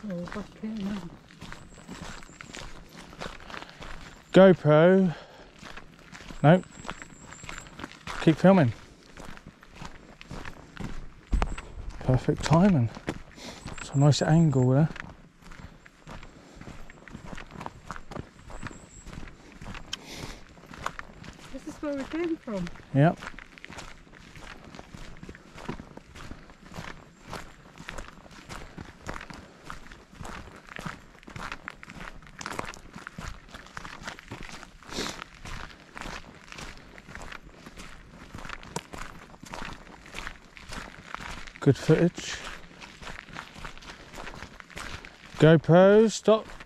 Oh, back here now. GoPro. No. Keep filming. Perfect timing. It's a nice angle there. This is where we came from. Yep. Good footage. GoPro, stop